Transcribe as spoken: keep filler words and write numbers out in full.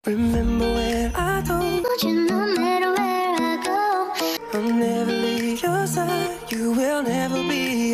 Remember when I told you no matter where I go, I'll never leave your side. You will never be